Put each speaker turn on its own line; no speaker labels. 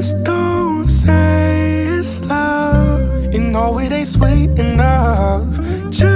Just don't say it's love. You know it ain't sweet enough. Just